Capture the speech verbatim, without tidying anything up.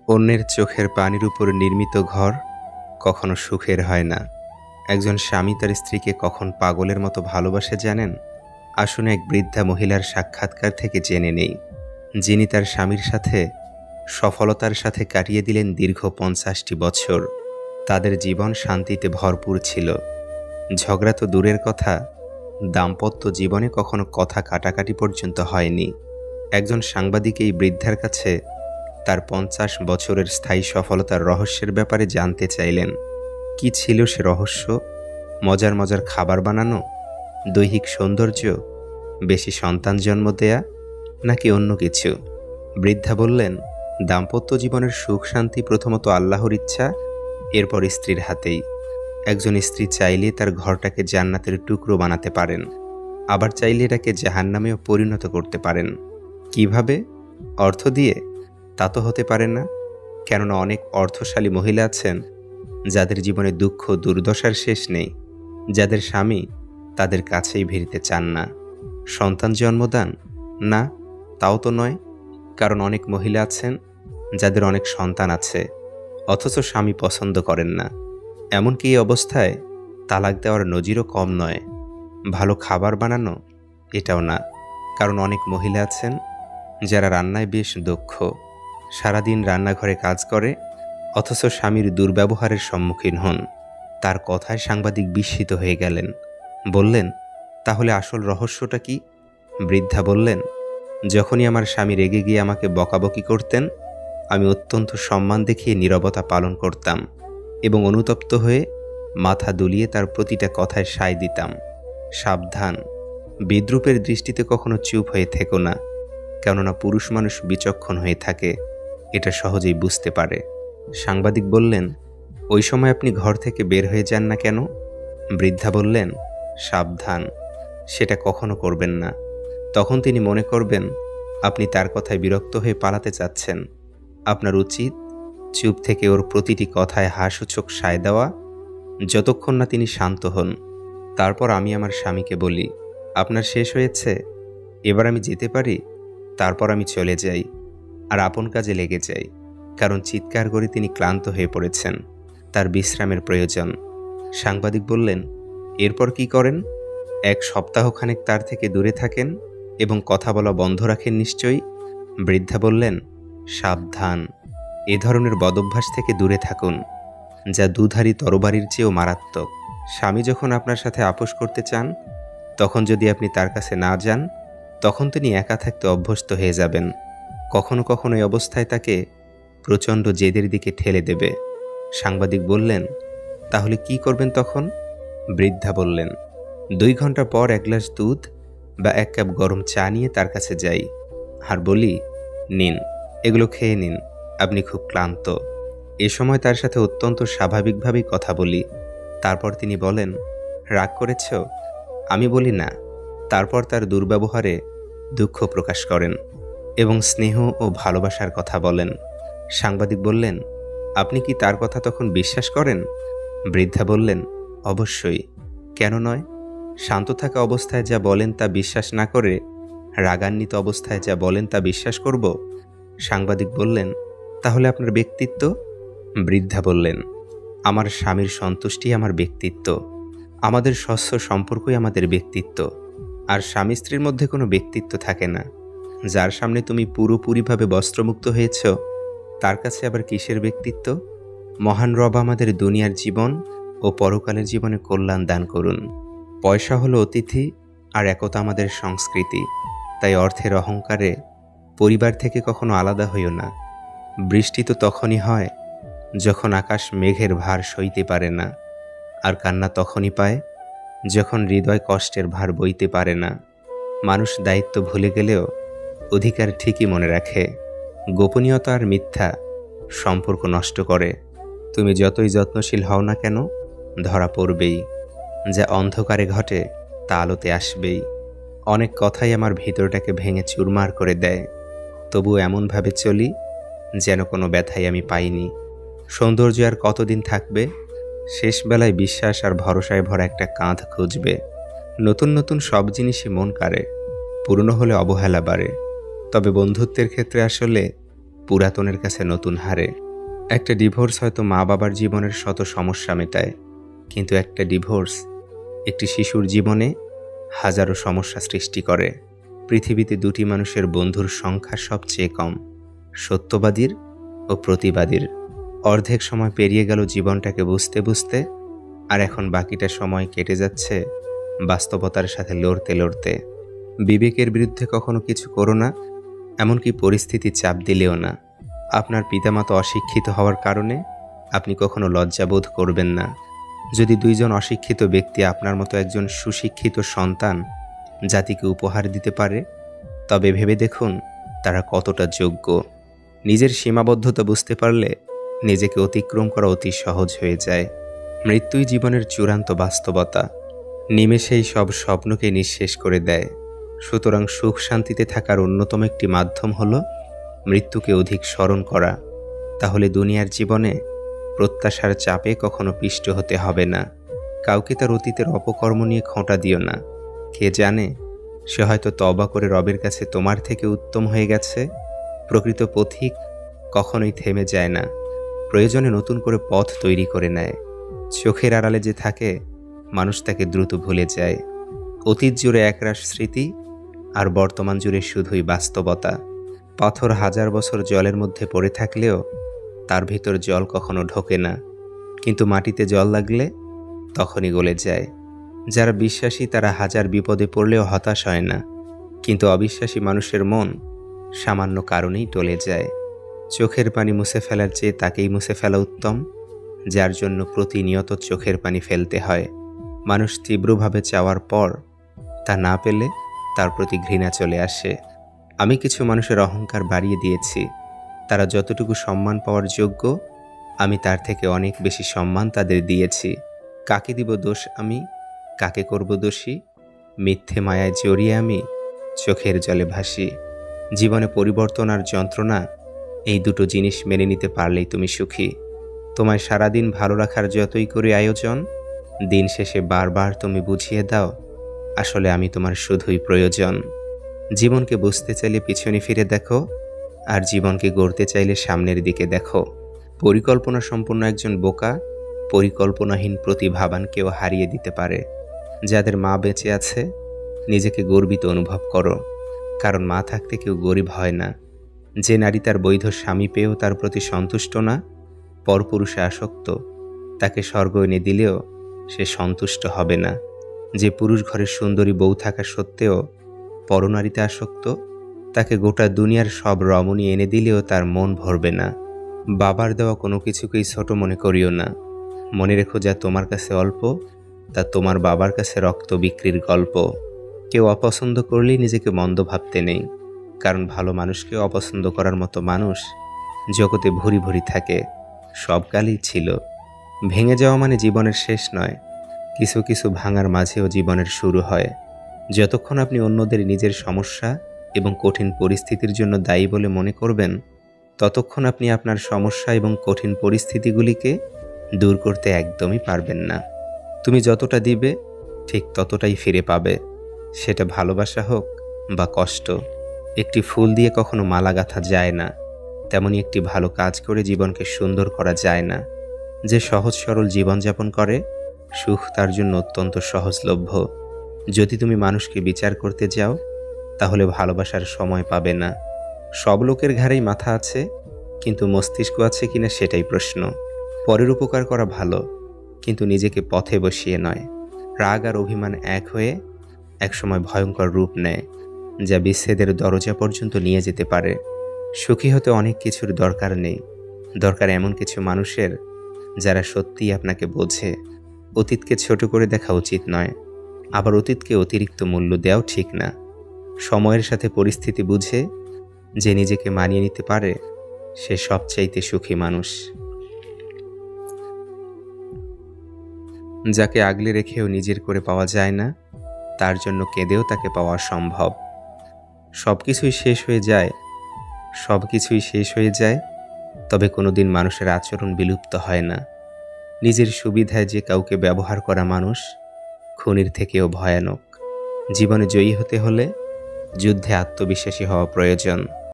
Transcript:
অন্যের চোখের পানির উপর নির্মিত ঘর কখনো সুখের হয় না। একজন স্বামী তার স্ত্রীকে কখন পাগলের মতো ভালোবাসে জানেন? আসুন এক বৃদ্ধা মহিলার সাক্ষাৎকার থেকে জেনে নেই, যিনি তার স্বামীর সাথে সফলতার সাথে কাটিয়ে দিলেন দীর্ঘ পঞ্চাশটি বছর। তাদের জীবন শান্তিতে ভরপুর ছিল। ঝগড়া তো দূরের কথা, দাম্পত্য জীবনে কখনো কথা কাটাকাটি পর্যন্ত হয়নি। একজন সাংবাদিক এই বৃদ্ধার কাছে তার পঞ্চাশ বছরের স্থায়ী সফলতার রহস্যের ব্যাপারে জানতে চাইলেন। কি ছিল সে রহস্য? মজার মজার খাবার বানানো, দৈহিক সৌন্দর্য, বেশি সন্তান জন্ম দেয়া, নাকি অন্য কিছু? বৃদ্ধা বললেন, দাম্পত্য জীবনের সুখ শান্তি প্রথমত আল্লাহর ইচ্ছা, এরপর স্ত্রীর হাতেই। একজন স্ত্রী চাইলে তার ঘরটাকে জান্নাতের টুকরো বানাতে পারেন, আবার চাইলে এটাকে জাহান্নামেও পরিণত করতে পারেন। কিভাবে? অর্থ দিয়ে? তা তো হতে পারে না, কেননা অনেক অর্থশালী মহিলা আছেন যাদের জীবনে দুঃখ দুর্দশার শেষ নেই, যাদের স্বামী তাদের কাছেই ভিড়তে চান না। সন্তান জন্মদান? না, তাও তো নয়, কারণ অনেক মহিলা আছেন যাদের অনেক সন্তান আছে, অথচ স্বামী পছন্দ করেন না। এমনকি এই অবস্থায় তালাক দেওয়ার নজিরও কম নয়। ভালো খাবার বানানো? এটাও না, কারণ অনেক মহিলা আছেন যারা রান্নায় বেশ দক্ষ, সারাদিন রান্নাঘরে কাজ করে, অথচ স্বামীর দুর্ব্যবহারের সম্মুখীন হন। তার কথায় সাংবাদিক বিস্মিত হয়ে গেলেন। বললেন, তাহলে আসল রহস্যটা কি? বৃদ্ধা বললেন, যখনই আমার স্বামী রেগে গিয়ে আমাকে বকাবকি করতেন, আমি অত্যন্ত সম্মান দেখিয়ে নীরবতা পালন করতাম এবং অনুতপ্ত হয়ে মাথা দুলিয়ে তার প্রতিটা কথায় সায় দিতাম। সাবধান, বিদ্রূপের দৃষ্টিতে কখনো চুপ হয়ে থেকো না, কেননা পুরুষ মানুষ বিচক্ষণ হয়ে থাকে, এটা সহজেই বুঝতে পারে। সাংবাদিক বললেন, ওই সময় আপনি ঘর থেকে বের হয়ে যান না কেন? বৃদ্ধা বললেন, সাবধান, সেটা কখনো করবেন না। তখন তিনি মনে করবেন আপনি তার কথায় বিরক্ত হয়ে পালাতে চাচ্ছেন। আপনার উচিত চুপ থেকে ওর প্রতিটি কথায় হাসূচক সায় দেওয়া, যতক্ষণ না তিনি শান্ত হন। তারপর আমি আমার স্বামীকে বলি, আপনার শেষ হয়েছে, এবার আমি যেতে পারি? তারপর আমি চলে যাই আর আপন কাজে লেগে যাই, কারণ চিৎকার করে তিনি ক্লান্ত হয়ে পড়েছেন, তার বিশ্রামের প্রয়োজন। সাংবাদিক বললেন, এরপর কি করেন? এক সপ্তাহখানেক তার থেকে দূরে থাকেন এবং কথা বলা বন্ধ রাখেন নিশ্চয়ই? বৃদ্ধা বললেন, সাবধান, এ ধরনের বদভ্যাস থেকে দূরে থাকুন, যা দুধারী তরবারির চেয়েও মারাত্মক। স্বামী যখন আপনার সাথে আপোষ করতে চান, তখন যদি আপনি তার কাছে না যান, তখন তিনি একা থাকতে অভ্যস্ত হয়ে যাবেন। কখনো কখনো এই অবস্থায় তাকে প্রচণ্ড জেদের দিকে ঠেলে দেবে। সাংবাদিক বললেন, তাহলে কি করবেন তখন? বৃদ্ধা বললেন, দুই ঘন্টা পর এক গ্লাস দুধ বা এক কাপ গরম চা নিয়ে তার কাছে যাই আর বলি, নিন, এগুলো খেয়ে নিন, আপনি খুব ক্লান্ত। এ সময় তার সাথে অত্যন্ত স্বাভাবিকভাবেই কথা বলি। তারপর তিনি বলেন, রাগ করেছ? আমি বলি না। তারপর তার দুর্ব্যবহারে দুঃখ প্রকাশ করেন এবং স্নেহ ও ভালোবাসার কথা বলেন। সাংবাদিক বললেন, আপনি কি তার কথা তখন বিশ্বাস করেন? বৃদ্ধা বললেন, অবশ্যই, কেন নয়? শান্ত থাকা অবস্থায় যা বলেন তা বিশ্বাস না করে রাগান্বিত অবস্থায় যা বলেন তা বিশ্বাস করব? সাংবাদিক বললেন, তাহলে আপনার ব্যক্তিত্ব? বৃদ্ধা বললেন, আমার স্বামীর সন্তুষ্টি আমার ব্যক্তিত্ব, আমাদের স্বস্ব সম্পর্কই আমাদের ব্যক্তিত্ব। আর স্বামী স্ত্রীর মধ্যে কোনো ব্যক্তিত্ব থাকে না। যার সামনে তুমি পুরোপুরিভাবে বস্ত্রমুক্ত হয়েছ, তার কাছে আবার কিসের ব্যক্তিত্ব? মহান রব আমাদের দুনিয়ার জীবন ও পরকালের জীবনে কল্যাণ দান করুন। পয়সা হলো অতিথি আর একতা আমাদের সংস্কৃতি। তাই অর্থের অহংকারে পরিবার থেকে কখনো আলাদা হইও না। বৃষ্টি তো তখনই হয় যখন আকাশ মেঘের ভার সইতে পারে না, আর কান্না তখনই পায় যখন হৃদয় কষ্টের ভার বইতে পারে না। মানুষ দায়িত্ব ভুলে গেলেও অধিকার ঠিকই মনে রাখে। গোপনীয়তা আর মিথ্যা সম্পর্ক নষ্ট করে। তুমি যতই যত্নশীল হও না কেন, ধরা পড়বেই। যা অন্ধকারে ঘটে তা আলোতে আসবেই। অনেক কথাই আমার ভিতরটাকে ভেঙে চুরমার করে দেয়, তবু এমনভাবে চলি যেন কোনো ব্যথাই আমি পাইনি। সৌন্দর্য আর কতদিন থাকবে? শেষবেলায় বিশ্বাস আর ভরসায় ভরা একটা কাঁধ খুঁজবে। নতুন নতুন সব জিনিসই মন কাড়ে, পুরনো হলে অবহেলা বাড়ে। তবে বন্ধুত্বের ক্ষেত্রে আসলে পুরাতনের কাছে নতুন হারে। একটা ডিভোর্স হয়তো মা বাবার জীবনের শত সমস্যা মেটায়, কিন্তু একটা ডিভোর্স একটি শিশুর জীবনে হাজারো সমস্যা সৃষ্টি করে। পৃথিবীতে দুটি মানুষের বন্ধুর সংখ্যা সবচেয়ে কম, সত্যবাদীর ও প্রতিবাদীর। অর্ধেক সময় পেরিয়ে গেল জীবনটাকে বুঝতে বুঝতে, আর এখন বাকিটা সময় কেটে যাচ্ছে বাস্তবতার সাথে লড়তে লড়তে। বিবেকের বিরুদ্ধে কখনো কিছু করো না, এমনকি পরিস্থিতি চাপ দিলেও না। আপনার পিতামাতা অশিক্ষিত হওয়ার কারণে আপনি কখনো লজ্জাবোধ করবেন না। যদি দুইজন অশিক্ষিত ব্যক্তি আপনার মতো একজন সুশিক্ষিত সন্তান জাতিকে উপহার দিতে পারে, তবে ভেবে দেখুন তারা কতটা যোগ্য। নিজের সীমাবদ্ধতা বুঝতে পারলে নিজেকে অতিক্রম করা অতি সহজ হয়ে যায়। মৃত্যুই জীবনের চূড়ান্ত বাস্তবতা, নিমেষেই সব স্বপ্নকে নিঃশেষ করে দেয়। সুতরাং সুখ শান্তিতে থাকার অন্যতম একটি মাধ্যম হলো মৃত্যুকে অধিক স্মরণ করা। তাহলে দুনিয়ার জীবনে প্রত্যাশার চাপে কখনো পিষ্ট হতে হবে না। কাউকে তার অতীতের অপকর্ম নিয়ে খোঁটা দিও না। কে জানে, সে হয়তো তওবা করে রবের কাছে তোমার থেকে উত্তম হয়ে গেছে। প্রকৃত পথিক কখনোই থেমে যায় না, প্রয়োজনে নতুন করে পথ তৈরি করে নেয়। চোখের আড়ালে যে থাকে, মানুষ তাকে দ্রুত ভুলে যায়। অতীত জুড়ে একরাশ স্মৃতি, আর বর্তমান জুড়ে শুধুই বাস্তবতা। পাথর হাজার বছর জলের মধ্যে পড়ে থাকলেও তার ভিতর জল কখনো ঢোকে না, কিন্তু মাটিতে জল লাগলে তখনই গলে যায়। যারা বিশ্বাসী তারা হাজার বিপদে পড়লেও হতাশ হয় না, কিন্তু অবিশ্বাসী মানুষের মন সামান্য কারণেই টলে যায়। চোখের পানি মুছে ফেলার চেয়ে তাকেই মুছে ফেলা উত্তম, যার জন্য প্রতিনিয়ত চোখের পানি ফেলতে হয়। মানুষ তীব্রভাবে চাওয়ার পর তা না পেলে তার প্রতি ঘৃণা চলে আসে। আমি কিছু মানুষের অহংকার বাড়িয়ে দিয়েছি। তারা যতটুকু সম্মান পাওয়ার যোগ্য, আমি তার থেকে অনেক বেশি সম্মান তাদের দিয়েছি। কাকে দিব দোষ আমি, কাকে করব দোষী? মিথ্যে মায়ায় জড়িয়ে আমি চোখের জলে ভাসি। জীবনে পরিবর্তন আর যন্ত্রণা, এই দুটো জিনিস মেনে নিতে পারলেই তুমি সুখী। তোমায় সারাদিন ভালো রাখার যতই করি আয়োজন, দিন শেষে বারবার তুমি বুঝিয়ে দাও আসলে আমি তোমার শুধুই প্রয়োজন। জীবনকে বুঝতে চাইলে পিছনে ফিরে দেখো, আর জীবনকে গড়তে চাইলে সামনের দিকে দেখো। পরিকল্পনা সম্পন্ন একজন বোকা পরিকল্পনাহীন প্রতিভাবানকেও হারিয়ে দিতে পারে। যাদের মা বেঁচে আছে, নিজেকে গর্বিত অনুভব করো, কারণ মা থাকতে কেউ গরিব হয় না। যে নারী তার বৈধ স্বামী পেয়েও তার প্রতি সন্তুষ্ট না, পরপুরুষে আসক্ত, তাকে স্বর্গ এনে দিলেও সে সন্তুষ্ট হবে না। যে পুরুষ ঘরের সুন্দরী বউ থাকা সত্ত্বেও পরনারীতে আসক্ত, তাকে গোটা দুনিয়ার সব রমণী এনে দিলেও তার মন ভরবে না। বাবার দেওয়া কোনো কিছুকেই ছোট মনে করিও না। মনে রেখো, যা তোমার কাছে অল্প, তা তোমার বাবার কাছে রক্ত বিক্রির গল্প। কেউ অপছন্দ করলেই নিজেকে মন্দ ভাবতে নেই, কারণ ভালো মানুষকে অপছন্দ করার মতো মানুষ জগতে ভুরি ভুরি থাকে, সব কালই ছিল। ভেঙে যাওয়া মানে জীবনের শেষ নয়, কিছু কিছু ভাঙার মাঝেও জীবনের শুরু হয়। যতক্ষণ আপনি অন্যদের নিজের সমস্যা এবং কঠিন পরিস্থিতির জন্য দায়ী বলে মনে করবেন, ততক্ষণ আপনি আপনার সমস্যা এবং কঠিন পরিস্থিতিগুলিকে দূর করতে একদমই পারবেন না। তুমি যতটা দিবে ঠিক ততটাই ফিরে পাবে, সেটা ভালোবাসা হোক বা কষ্ট। একটি ফুল দিয়ে কখনো মালা গাঁথা যায় না, তেমনি একটি ভালো কাজ করে জীবনকে সুন্দর করা যায় না। যে সহজ সরল জীবনযাপন করে, সুখ তার জন্য অত্যন্ত সহজলভ্য। যদি তুমি মানুষকে বিচার করতে যাও, তাহলে ভালোবাসার সময় পাবে না। সব লোকের ঘাড়েই মাথা আছে, কিন্তু মস্তিষ্ক আছে কিনা সেটাই প্রশ্ন। পরের উপকার করা ভালো, কিন্তু নিজেকে পথে বসিয়ে নয়। রাগ আর অভিমান এক হয়ে একসময় ভয়ঙ্কর রূপ নেয়, যা বিচ্ছেদের দরজা পর্যন্ত নিয়ে যেতে পারে। সুখী হতে অনেক কিছুর দরকার নেই, দরকার এমন কিছু মানুষের যারা সত্যিই আপনাকে বোঝে। অতীতকে ছোট করে দেখা উচিত নয়, আবার অতীতকে অতিরিক্ত মূল্য দেওয়াও ঠিক না। সময়ের সাথে পরিস্থিতি বুঝে যে নিজেকে মানিয়ে নিতে পারে, সে সবচাইতে সুখী মানুষ। যাকে আগলে রেখেও নিজের করে পাওয়া যায় না, তার জন্য কেঁদেও তাকে পাওয়া সম্ভব। সব কিছুই শেষ হয়ে যায়, সব কিছুই শেষ হয়ে যায়, তবে কোনোদিন মানুষের আচরণ বিলুপ্ত হয় না। নিজের সুবিধায় যে কাউকে ব্যবহার করা মানুষ খুনির থেকেও ভয়ানক। জীবনে জয়ী হতে হলে যুদ্ধে আত্মবিশ্বাসী হওয়া প্রয়োজন।